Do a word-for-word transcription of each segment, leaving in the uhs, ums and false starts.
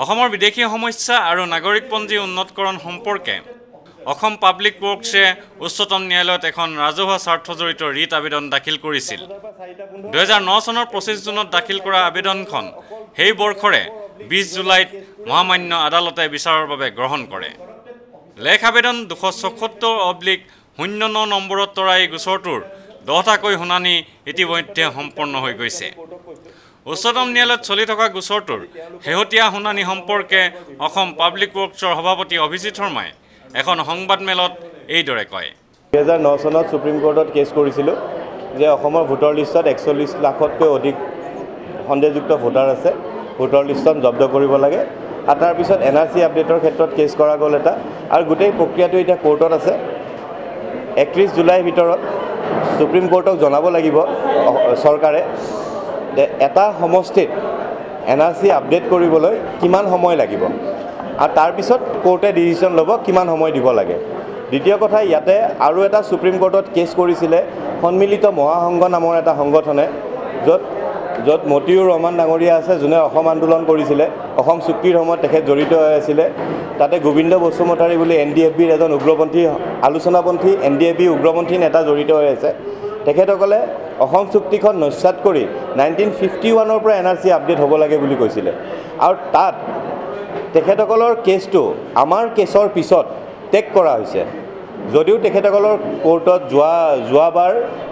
অসমৰ বিদেশী সমস্যা আৰু নাগৰিকপঞ্জী উন্নতকৰণ সম্পৰ্কে অসম পাব্লিক ৱৰ্কছে উচ্চতম ন্যায়ালয়ত এখন ৰাজহুৱা স্বাৰ্থজড়িত ৰিট আবেদন দাখিল কৰিছিল। দুই হাজাৰ ন চনৰ পঁচিছ জুনত দাখিল কৰা আবেদনখন সেই বৰ্ষৰে বিশ জুলাইত মহামান্য আদালতে বিচাৰৰ বাবে গ্ৰহণ কৰে। লেখ আবেদন দুশ ছয়সত্তৰ অব্লিক শূন্য ন নম্বৰত তৰা এই গোচৰটোৰ দহটাকৈ শুনানি ইতিমধ্যে সম্পন্ন হৈ গৈছে। উচ্চতম ন্যায়ালয়ত চলি থকা গোচৰটোৰ শেহতীয়া শুনানি সম্পৰ্কে অসম পাব্লিক ৱৰ্কছৰ সভাপতি অভিজিৎ শৰ্মাই এখন সংবাদমেলত এইদৰে কয়। দুই হাজাৰ ন চনত সুপ্ৰিম কোৰ্টত কেছ কৰিছিলোঁ যে অসমৰ ভোটাৰ লিষ্টত একচল্লিছ লাখতকৈ অধিক সন্দেহযুক্ত ভোটাৰ আছে, ভোটাৰ লিষ্টখন জব্দ কৰিব লাগে। আৰু তাৰপিছত এন আৰ চি আপডেটৰ ক্ষেত্ৰত কেছ কৰা গ'ল এটা, আৰু গোটেই প্ৰক্ৰিয়াটো এতিয়া কোৰ্টত আছে। একত্ৰিছ জুলাইৰ ভিতৰত সুপ্ৰিম কোৰ্টক জনাব লাগিব চৰকাৰে যে এটা সমষ্টিত এন আৰ চি আপডেট কৰিবলৈ কিমান সময় লাগিব, আৰু তাৰপিছত কোৰ্টে ডিচিশ্যন ল'ব কিমান সময় দিব লাগে। দ্বিতীয় কথা, ইয়াতে আৰু এটা সুপ্ৰিম কোৰ্টত কেছ কৰিছিলে সন্মিলিত মহাসংঘ নামৰ এটা সংগঠনে, য'ত য'ত মতিউৰ ৰহমান ডাঙৰীয়া আছে, যোনে অসম আন্দোলন কৰিছিলে, অসম চুক্তিৰ সময়ত তেখেত জড়িত হৈ আছিলে। তাতে গোবিন্দ বসুমতাৰী বুলি এন ডি এফ বিৰ এজন উগ্ৰপন্থী আলোচনাপন্থী এন ডি এফ বি উগ্ৰপন্থী নেতা জড়িত হৈ আছে। তেখেতসকলে অসম চুক্তিখন নস্যাৎ কৰি নাইনটিন ফিফটি ওৱানৰ পৰা এন আৰ চি আপডেট হ'ব লাগে বুলি কৈছিলে, আৰু তাত তেখেতসকলৰ কেছটো আমাৰ কেছৰ পিছত টেক কৰা হৈছে। যদিও তেখেতসকলৰ কোৰ্টত যোৱা যোৱাবাৰ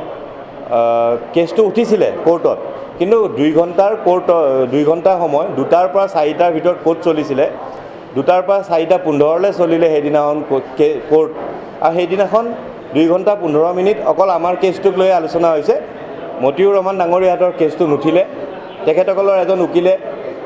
কেছটো উঠিছিলে কোৰ্টত, কিন্তু দুই ঘণ্টাৰ কোৰ্ট দুই ঘণ্টা সময় দুটাৰ পৰা চাৰিটাৰ ভিতৰত কোৰ্ট চলিছিলে। দুটাৰ পৰা চাৰিটা পোন্ধৰলৈ চলিলে সেইদিনাখন কোৰ্ট, আৰু সেইদিনাখন দুই ঘণ্টা পোন্ধৰ মিনিট অকল আমাৰ কেছটোক লৈ আলোচনা হৈছে। মতিউৰ ৰহমান ডাঙৰীয়াহঁতৰ কেছটো নুঠিলে। তেখেতসকলৰ এজন উকিলে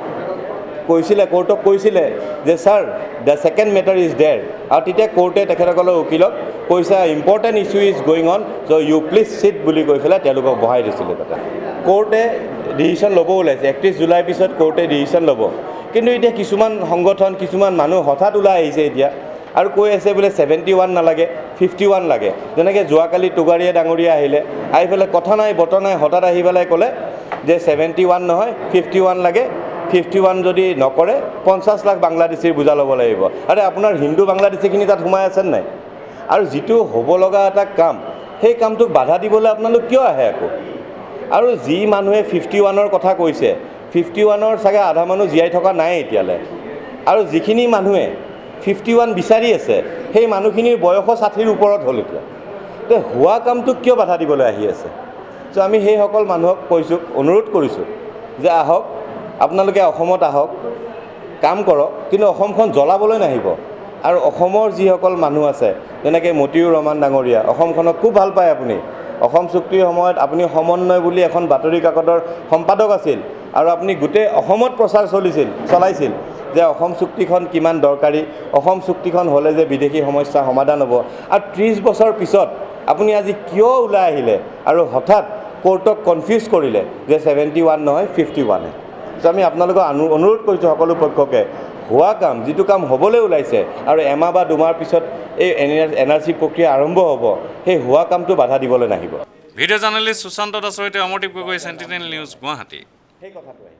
কৈছিলে, কোৰ্টক কৈছিলে যে sir the second matter is there, আৰু তেতিয়া কোৰ্টে তেখেতসকলৰ উকিলক কৈছে important issue is going on, so' you please sit বুলি কৈ পেলাই তেওঁলোকক বহাই দিছিলে। তাতে কোৰ্টে ডিচিশ্যন ল'ব ওলাইছে, একত্ৰিছ জুলাইৰ পিছত কোৰ্টে ডিচিশ্যন ল'ব। কিন্তু এতিয়া কিছুমান সংগঠন কিছুমান মানুহ হঠাৎ ওলাই আহিছে এতিয়া আৰু কৈ আছে বোলে ছেভেণ্টি ওৱান নালাগে, ফিফটি ওৱান লাগে। যেনেকৈ যোৱাকালি টুগাৰীয়া ডাঙৰীয়া আহিলে, আহি পেলাই কথা নাই বতৰ নাই হঠাৎ আহি পেলাই ক'লে যে ছেভেণ্টি ওৱান নহয় ফিফটি ওৱান লাগে, ফিফটি ওৱান যদি নকৰে পঞ্চাছ লাখ বাংলাদেশীৰ বুজা ল'ব লাগিব। আৰে আপোনাৰ হিন্দু বাংলাদেশীখিনি তাত সোমাই আছে নাই? আৰু যিটো হ'ব লগা এটা কাম, সেই কামটোক বাধা দিবলৈ আপোনালোক কিয় আহে আকৌ? আৰু যি মানুহে ফিফটি ওৱানৰ কথা কৈছে, ফিফটি ওৱানৰ চাগে আধা মানুহ জীয়াই থকা নাই এতিয়ালৈ, আৰু যিখিনি মানুহে ফিফটি ওৱান বিচাৰি আছে সেই মানুহখিনিৰ বয়সো ষাঠিৰ ওপৰত হ'ল। এতিয়া তে হোৱা কামটোক কিয় বাধা দিবলৈ আহি আছে? চ' আমি সেইসকল মানুহক কৈছোঁ, অনুৰোধ কৰিছোঁ যে আহক, আপোনালোকে অসমত আহক, কাম কৰক, কিন্তু অসমখন জ্বলাবলৈ নাহিব। আৰু অসমৰ যিসকল মানুহ আছে, যেনেকৈ মতিউৰ ৰহমান ডাঙৰীয়া, অসমখনক খুব ভাল পায় আপুনি। অসম চুক্তিৰ সময়ত আপুনি সমন্বয় বুলি এখন বাতৰি কাকতৰ সম্পাদক আছিল, আৰু আপুনি গোটেই অসমত প্ৰচাৰ চলিছিল চলাইছিল যে অসম চুক্তিখন কিমান দৰকাৰী, অসম চুক্তিখন হ'লে যে বিদেশী সমস্যা সমাধান হ'ব। আৰু ত্ৰিছ বছৰ পিছত আপুনি আজি কিয় ওলাই আহিলে আৰু হঠাৎ কোৰ্টক কনফিউজ কৰিলে যে ছেভেণ্টি ওৱান নহয় ফিফটি ওৱানে? চ' আমি আপোনালোকক অনুৰোধ কৰিছোঁ সকলো পক্ষকে, হোৱা কাম যিটো কাম হ'বলৈ ওলাইছে আৰু এমাহ বা দুমাহৰ পিছত এই এন আৰ চি প্ৰক্ৰিয়া আৰম্ভ হ'ব, সেই হোৱা কামটো বাধা দিবলৈ নাহিব। ভিডিঅ' জাৰ্নেলিষ্ট সুশান্ত দাসৰ সৈতে অমৰদীপ গগৈ, চেণ্টিনেল নিউজ, গুৱাহাটী। সেই কথাটোৱে